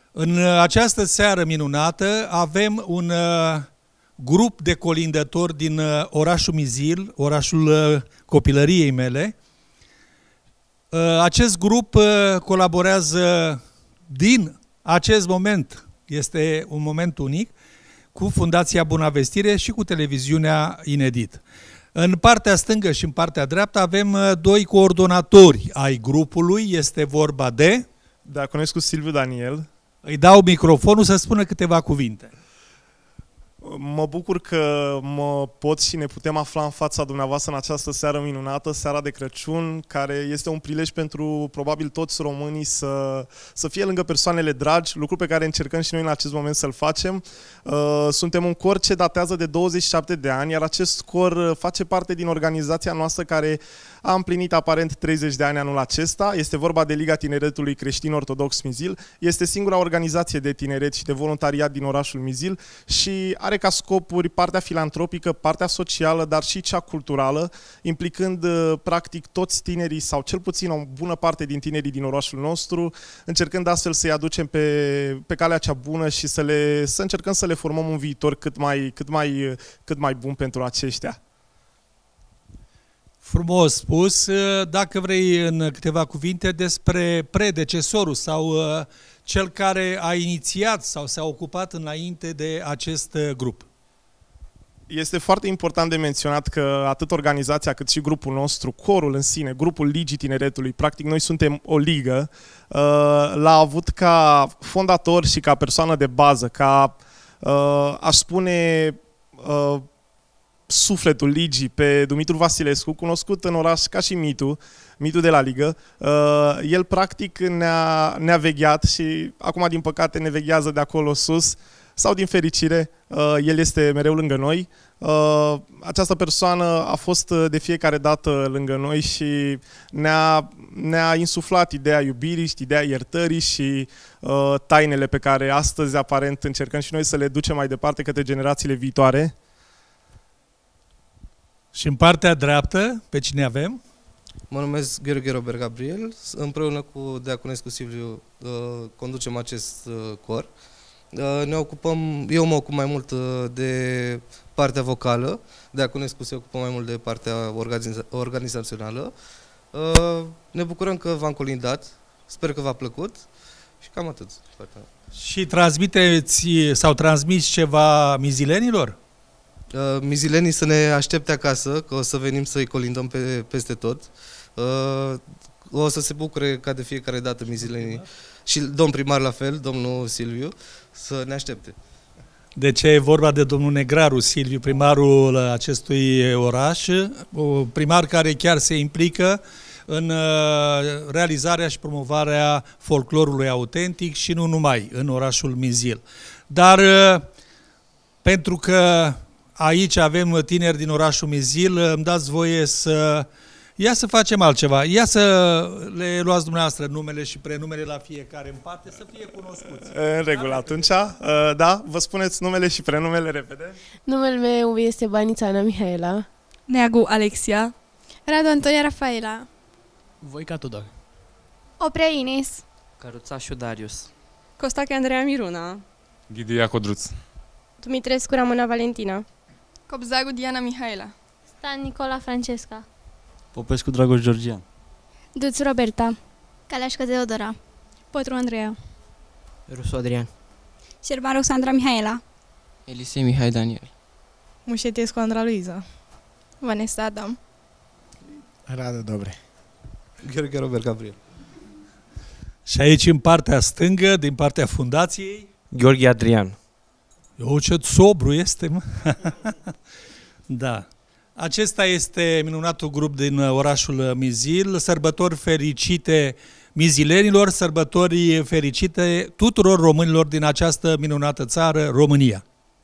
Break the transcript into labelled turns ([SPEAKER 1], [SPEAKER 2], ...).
[SPEAKER 1] În această seară minunată avem un grup de colindători din orașul Mizil, orașul copilăriei mele. Acest grup colaborează din acest moment, este un moment unic, cu Fundația Bunavestire și cu televiziunea Inedit. În partea stângă și în partea dreaptă avem doi coordonatori ai grupului, este vorba de...
[SPEAKER 2] Diaconescu Silviu Daniel.
[SPEAKER 1] Îi dau microfonul să spună câteva cuvinte.
[SPEAKER 2] Mă bucur că mă pot și ne putem afla în fața dumneavoastră în această seară minunată, seara de Crăciun, care este un prilej pentru probabil toți românii să fie lângă persoanele dragi, lucru pe care încercăm și noi în acest moment să-l facem. Suntem un cor ce datează de 27 de ani, iar acest cor face parte din organizația noastră care a împlinit aparent 30 de ani anul acesta. Este vorba de Liga Tineretului Creștin Ortodox Mizil. Este singura organizație de tineret și de voluntariat din orașul Mizil și are ca scopuri partea filantropică, partea socială, dar și cea culturală, implicând practic toți tinerii sau cel puțin o bună parte din tinerii din orașul nostru, încercând astfel să-i aducem pe calea cea bună și să încercăm să le formăm un viitor cât mai bun pentru aceștia.
[SPEAKER 1] Frumos spus. Dacă vrei în câteva cuvinte despre predecesorul sau cel care a inițiat sau s-a ocupat înainte de acest grup.
[SPEAKER 2] Este foarte important de menționat că atât organizația cât și grupul nostru, corul în sine, grupul Ligii Tineretului, practic noi suntem o ligă, l-a avut ca fondator și ca persoană de bază, ca, aș spune, sufletul ligii pe Dumitru Vasilescu, cunoscut în oraș ca și Mitu de la Ligă. El practic ne-a vegheat și acum din păcate ne veghează de acolo sus sau din fericire, el este mereu lângă noi. Această persoană a fost de fiecare dată lângă noi și ne-a insuflat ideea iubirii și ideea iertării și tainele pe care astăzi aparent încercăm și noi să le ducem mai departe către generațiile viitoare.
[SPEAKER 1] Și în partea dreaptă, pe cine avem?
[SPEAKER 3] Mă numesc Gheorghe Robert Gabriel, împreună cu Diaconescu Silviu conducem acest cor. Eu mă ocup mai mult de partea vocală, Diaconescu se ocupă mai mult de partea organizațională. Ne bucurăm că v-am colindat, sper că v-a plăcut și cam atât.
[SPEAKER 1] Și transmiteți sau transmiți ceva mizilenilor?
[SPEAKER 3] Mizilenii să ne aștepte acasă, că o să venim să-i colindăm peste tot. O să se bucure ca de fiecare dată mizilenii și domn primar la fel, domnul Silviu, să ne aștepte.
[SPEAKER 1] De ce e vorba de domnul Negraru Silviu, primarul acestui oraș, primar care chiar se implică în realizarea și promovarea folclorului autentic și nu numai în orașul Mizil. Dar pentru că aici avem tineri din orașul Mizil, îmi dați voie să facem altceva. Ia să le luați dumneavoastră numele și prenumele la fiecare în parte, să fie cunoscuți.
[SPEAKER 2] În regulă, atunci, da, vă spuneți numele și prenumele repede.
[SPEAKER 4] Numele meu este Banița Ana Mihaela.
[SPEAKER 5] Neagu Alexia.
[SPEAKER 6] Radu Antonia Rafaela.
[SPEAKER 7] Voica Tudor.
[SPEAKER 6] Oprea Ines.
[SPEAKER 8] Căruțașu Darius.
[SPEAKER 5] Costache Andreea Miruna.
[SPEAKER 9] Ghidia Codruț.
[SPEAKER 4] Dumitrescu Ramona Valentina.
[SPEAKER 6] Cobzagu Diana Mihaela.
[SPEAKER 10] Stan Nicola Francesca.
[SPEAKER 11] Popescu Dragoș Georgian.
[SPEAKER 10] Duț Roberta.
[SPEAKER 6] Caleașcă Teodora.
[SPEAKER 5] Potru Andreea.
[SPEAKER 8] Rusu Adrian.
[SPEAKER 6] Șerban Roxandra Mihaela.
[SPEAKER 8] Elisei Mihai Daniel.
[SPEAKER 5] Mușetescu Andra Luiza.
[SPEAKER 6] Vanessa Adam.
[SPEAKER 7] Radu Dobre.
[SPEAKER 3] Gheorghe Robert Gabriel.
[SPEAKER 1] Și aici în partea stângă, din partea fundației,
[SPEAKER 8] Gheorghe Adrian.
[SPEAKER 1] Eu, ce sobru este, mă! Da. Acesta este minunatul grup din orașul Mizil. Sărbători fericite mizilenilor, sărbători fericite tuturor românilor din această minunată țară, România.